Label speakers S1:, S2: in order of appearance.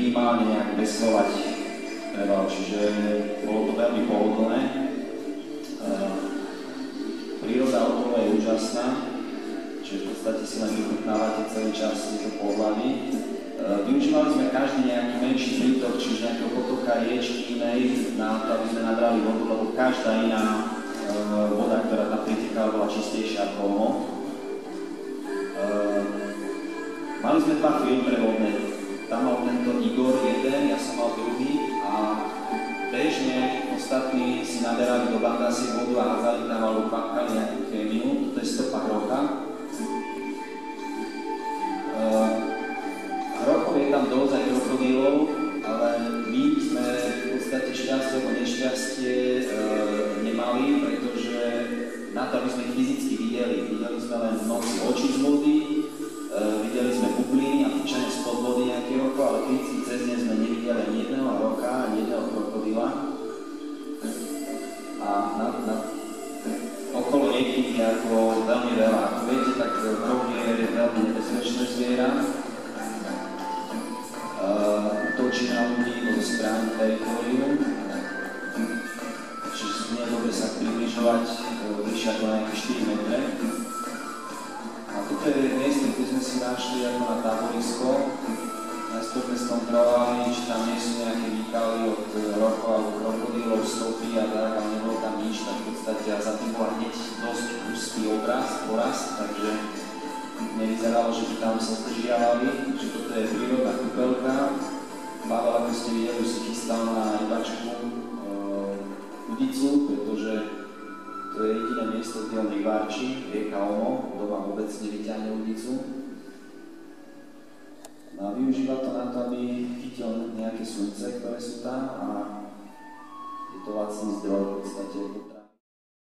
S1: minimálne nejak veslovať trebalo, čiže bolo to veľmi pohodlné. Príroda okolo je úžasná, čiže v podstate si len vychutnávate celý čas tieto pohľady. Využívali sme každý nejaký menší prítok, čiže nejakého potoka, riečky inej, na to, aby sme nabrali vodu, lebo každá iná voda, ktorá tam pritekala, bola čistejšia ako ono. Mali sme 2 filtre vodné. Tam mal tento Igor jeden, ja som mal druhý a bežne ostatní si naberali do bandasy vodu a hádzali tam alebo kvapkali nejakú chémiu. Toto je stopa hrocha. Hrochov je tam dosť aj krokodílov, ale my sme v podstate šťastie alebo nešťastie nemali, pretože na to, aby sme ich fyzicky videli. Videli sme len v noci oči z vody, videli sme bubliny a púčanie spod vody nejaké roko, ale fyzicky cez ne sme nevideli ani jedného roka, ani jedného krokodíla. A okolo rieky je ako veľmi veľa. Ako viete, tak hroch je veľmi nebezpečné zviera. Útočí na ľudí, bolo správne teritorium. Čiže nie je dobre sa približovať vyššie ako nejaké 4 metre. A toto je miesto, kde sme si našli ako na táborisko. Najskôr sme skontrolovali, či tam nie sú nejaké výkaly od rochov alebo krokodílov, stopy a tak, ale nebolo tam nič, tak v podstate a za tým bola hneď dosť úzký porast, takže nevyzeralo, že by tam sa zdržiavali, že toto je prírodná kúpeľka. Pavel, ako ste videli, už si chystal na rybačku udicu, pretože to je jediné miesto, kde on rybáči, rieka Omo, doma vôbec nevyťahne udicu. No a využíva to na to, aby chytil nejaké slunce, ktoré sú tam a je to lacný zdroj v podstate.